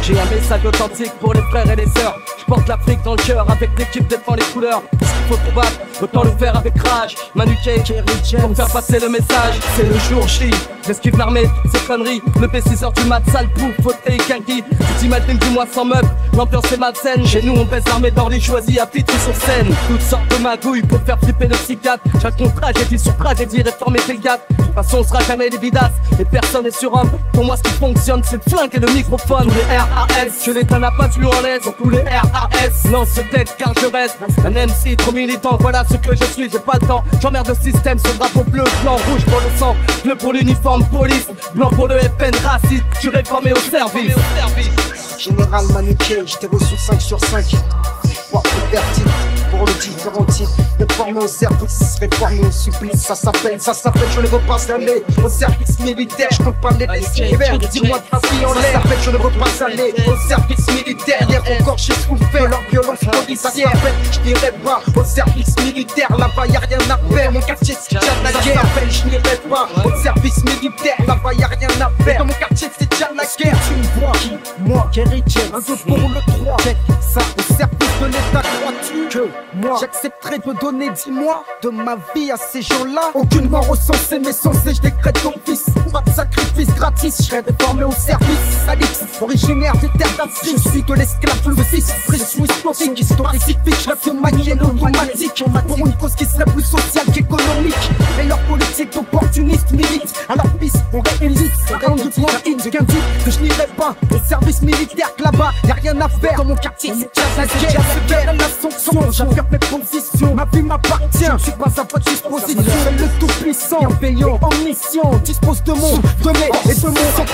J'ai un message authentique pour les frères et les sœurs. Je porte l'Afrique dans le cœur, avec l'équipe défend les couleurs. S'il faut combattre, autant le faire avec rage. Manu K, pour faire passer le message. C'est le jour J, j'esquive l'armée, c'est conneries. Le P6h du mat, sale pouf, fauteuil, quinqui. Tu t'imagines du mois sans meubles, l'ambiance est malsaine. Chez nous on baisse l'armée d'Orly choisie à Pitry sur scène. Toutes sortes de magouilles pour faire flipper le psychiatre. Chaque contrat, j'ai dit sur j'ai dit réformer tes gars. De toute façon on sera jamais des bidasses et personne n'est surhomme. Pour moi ce qui fonctionne c'est le flingue et le microphone. Tous les RAS, je les donne à pas plus en l'aise. Tous les RAS, non ce tête car je reste un MC trop militant. Voilà ce que je suis, j'ai pas le temps. J'emmerde le système, ce drapeau bleu, blanc, rouge pour le sang, bleu pour l'uniforme police, blanc pour le FN raciste. Je suis réformé au service. Général Manu K, j'étais reçu 5 sur 5. Pour le différent type, réformé au service, réformé au supplice. Ça s'appelle, je ne veux pas aller au service militaire. Je compte pas les laisser faire, dis-moi de ta fille en l'air. Ça s'appelle, je ne veux pas aller au service militaire. Hier encore j'ai souffert leur violence policière. Je n'irai pas au service militaire, là-bas y'a rien à faire. Mon quartier c'est déjà la guerre. Ça s'appelle, je n'irai pas au service militaire, là-bas y'a rien à faire. Dans mon quartier c'est déjà la guerre. Tu me vois qui? Moi, Kerry James, un peu pour le 3. Check ça, au service de l'État, crois-tu que moi j'accepterai de donner 10 mois de ma vie à ces gens-là? Aucunement recensé mais censé, je décrète ton fils. Pas de sacrifice gratis, je serai réformé au service. Alix, originaire des terres d'Afrique, je suis de l'esclave le fils. Précieux historique, historique, je reste manier automatique. Pour une cause qui serait plus sociale qu'économique. Et leur politique opportuniste milite. À leur fils, on réélite. Rien de point X qu'un dit que je n'irai pas au service militaire, que là-bas y'a rien à faire. Dans mon quartier, c'est déjà la guerre, la sanction. J'affirme mes positions, ma vie m'appartient. Je suis pas à votre disposition, c'est le tout-puissant, bienveillant, en mission. Dispose de mon, de mes et de mon sang.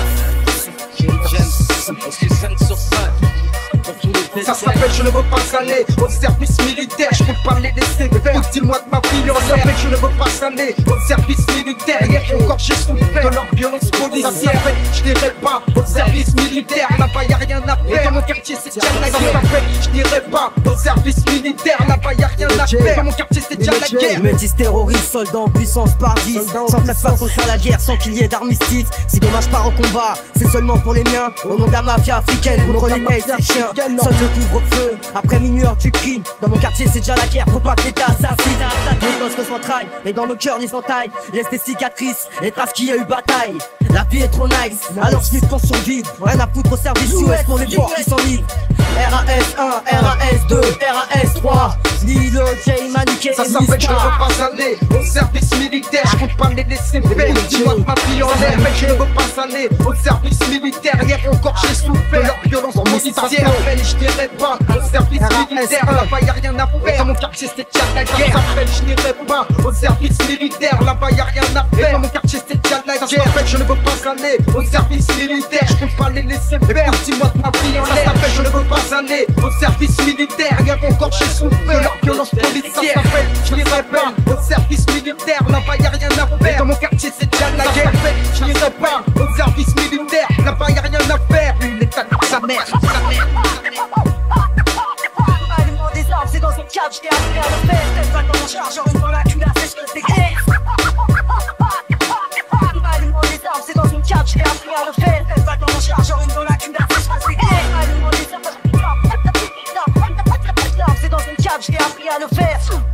Ça s'appelle, je ne veux pas aller au service militaire. Je peux pas les laisser faire. Dis-moi de ma vie, ça s'appelle, je ne veux pas aller au service militaire. Hier encore j'ai souffert de leur violence policière. Je n'irai pas au service militaire, là-bas y'a rien à faire. Dans mon quartier c'est déjà la guerre. Je n'irai pas au service militaire, là-bas y'a rien à faire. Dans mon quartier c'est déjà la guerre. Ils me disent terroriste, soldat en puissance par 10. Sans faire face à la guerre, sans qu'il y ait d'armistice. Si dommage part au combat, c'est seulement pour les miens. Au nom de la mafia africaine, contre les mecs, les chiens. Seul le couvre-feu, après minuit heure tu cries. Dans mon quartier c'est déjà la guerre, faut pas que l'État assassine. Les gosses que s'entraillent, et dans nos cœurs ils s'entaillent. Laisse des cicatrices, les traces qu'il y a eu bataille. La vie est trop nice, alors je pense sur vide. Rien à foutre au service US pour les forts qui s'enlivent. RAS1, RAS2, RAS3, Lilo, J, Manu K, ça s'appelle, je ne veux pas aller au service militaire. Je compte pas les laisser faire. Dis-moi de ma vie en l'air, mec, je ne veux pas aller au service militaire. Hier encore j'ai souffert de leur violence policière. Je n'irai pas au service militaire, là-bas y'a rien à faire. Dans mon quartier c'est déjà la guerre. Ça s'appelle, je n'irai pas au service militaire, là-bas y'a rien à faire. Dans mon quartier c'est déjà la guerre. Ça s'appelle, je ne veux pas aller au service militaire. Je compte pas les laisser faire. Dis-moi de ma vie en l'air, ça s'appelle, je ne veux pas aller au service militaire. Hier encore j'ai souffert de leur violence policière. Ça s'appelle, je n'irai pas au service militaire, là-bas y'a rien à faire. Dans mon quartier c'est déjà la guerre. Je n'irai pas au service militaire, là-bas y'a rien à faire. L'État de sa mère. C'est dans une cage, j'étais appris à le faire. Elle va dans mon chargeur, une fois la culasse, et je te dégraisse. Allument des armes, c'est dans une cage, j'étais appris à le faire. Elle va dans mon chargeur, une fois la culasse, et je te dégraisse. Allument des armes, c'est dans une cage, j'étais appris à le faire.